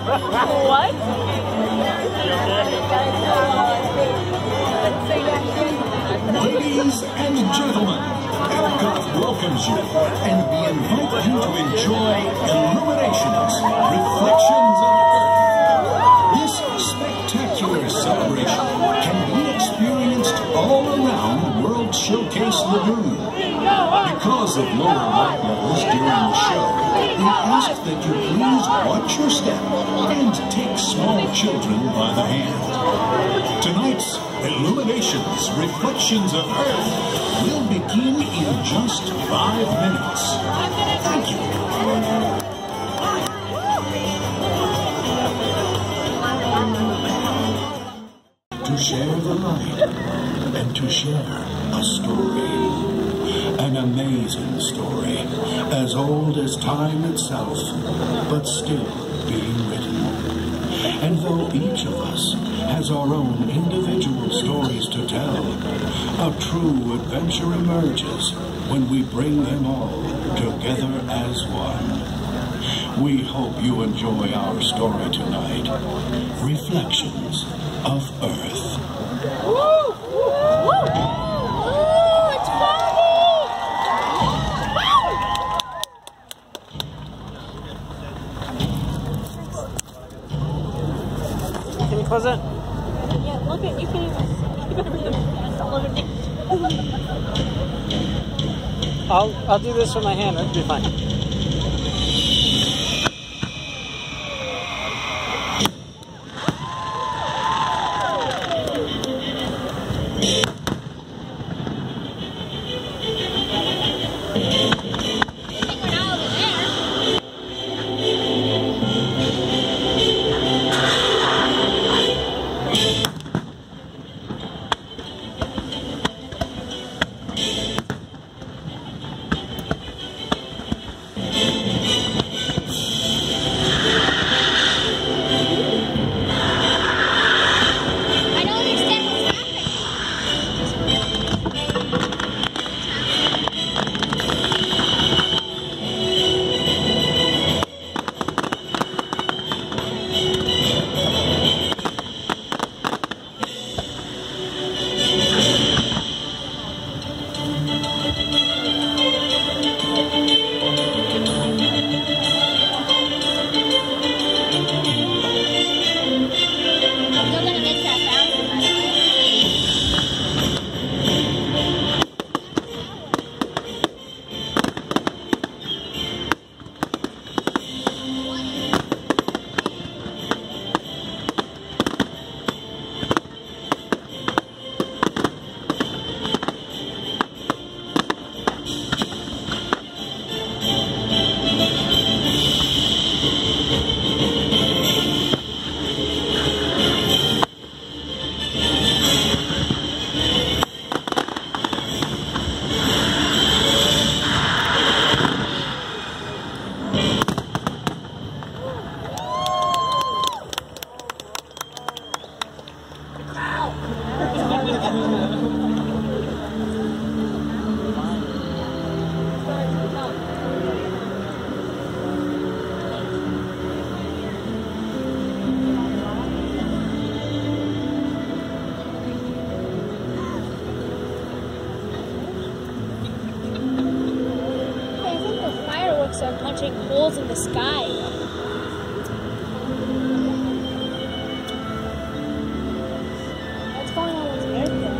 What? Ladies and gentlemen, Epcot welcomes you, and we invite you to enjoy Illuminations, Reflections of Earth. This spectacular celebration can be experienced all around World Showcase Lagoon. Because of lower light levels during the show, we ask that you please watch your step and take small children by the hand. Tonight's Illuminations, Reflections of Earth will begin in just 5 minutes. Thank you. To share the light and to share a story. An amazing story, as old as time itself, but still being written. And though each of us has our own individual stories to tell, a true adventure emerges when we bring them all together as one. We hope you enjoy our story tonight, Reflections of Earth. Woo! Woo! It's funny! Can you close it? Yeah, look at you. You better read it. Don't look at me. I'll do this with my hand. That'll be fine. Are punching holes in the sky. What's going on with Earth then?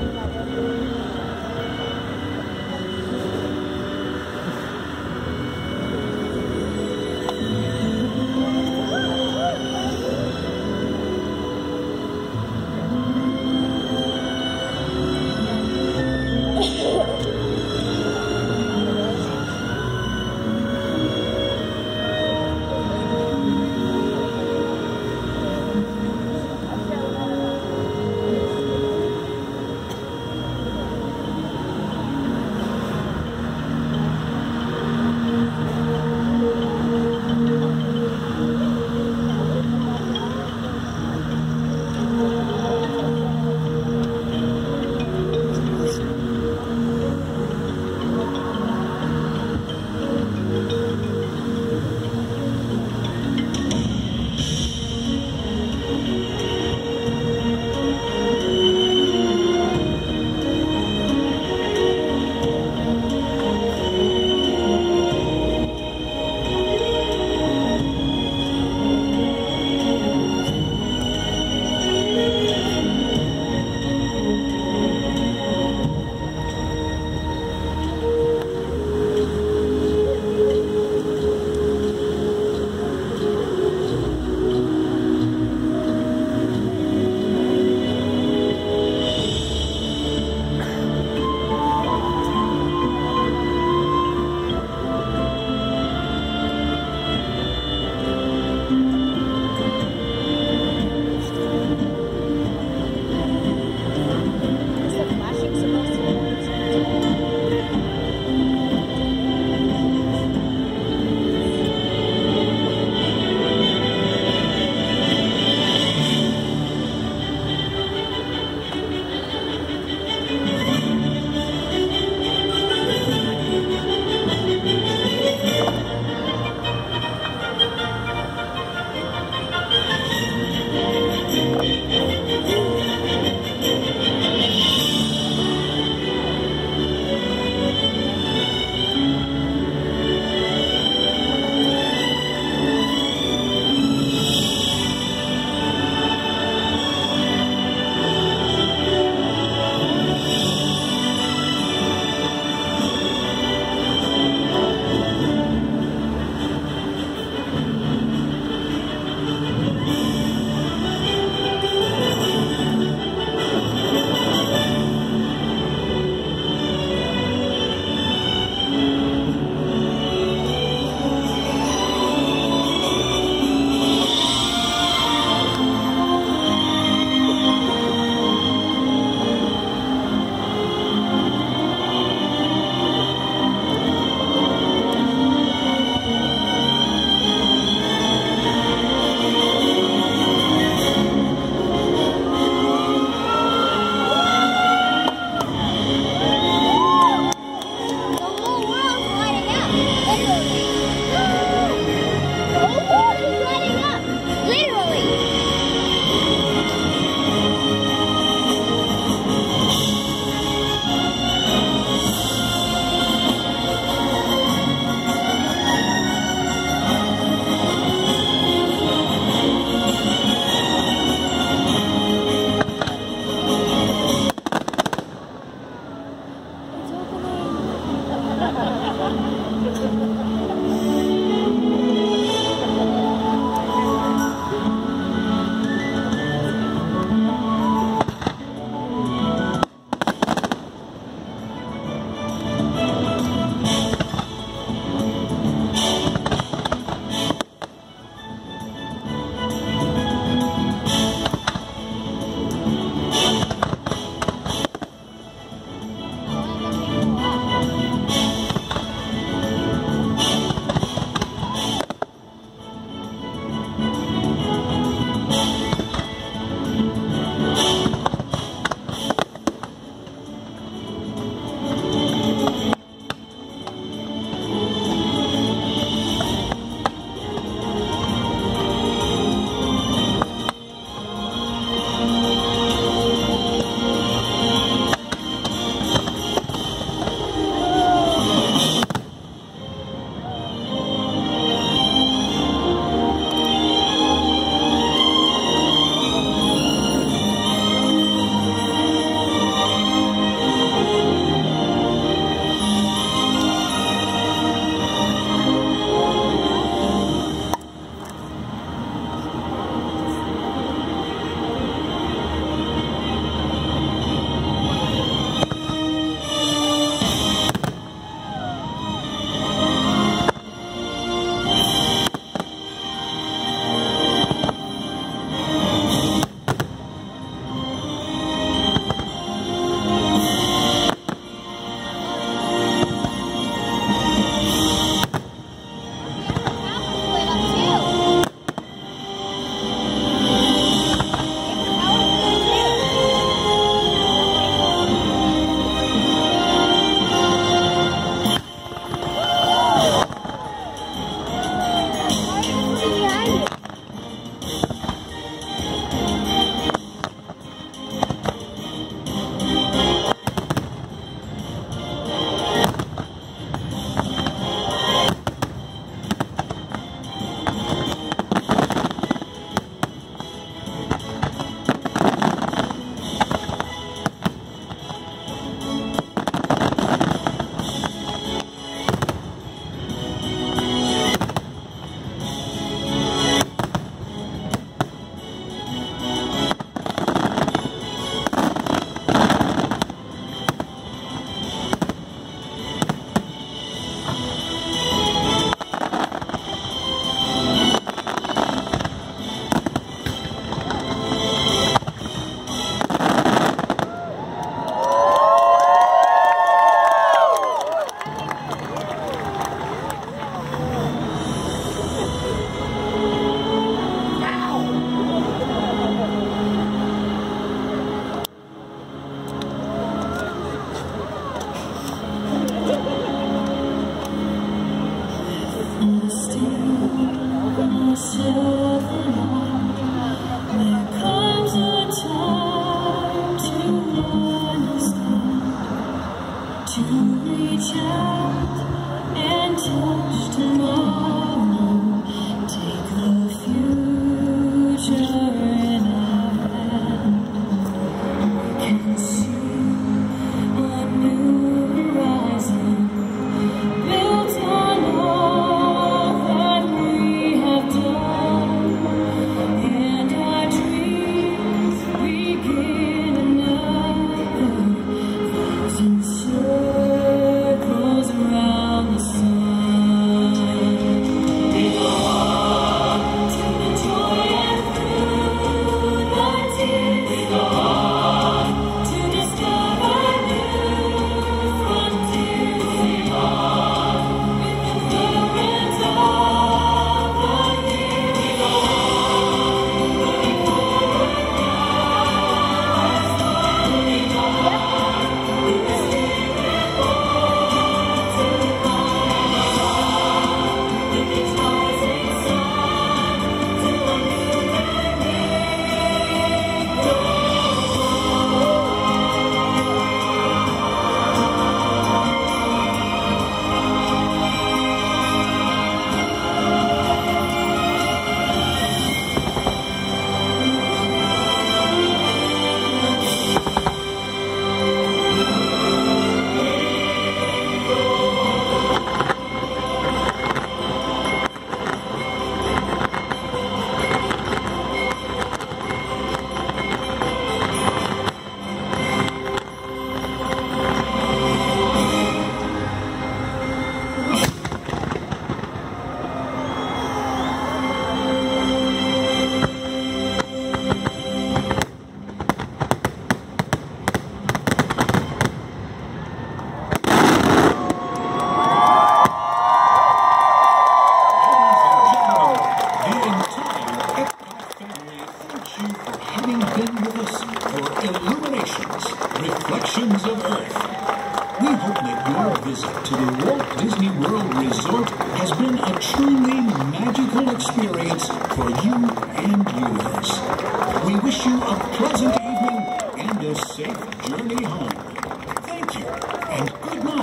Illuminations, Reflections of Earth. We hope that your visit to the Walt Disney World Resort has been a truly magical experience for you and yours. We wish you a pleasant evening and a safe journey home. Thank you, and good night.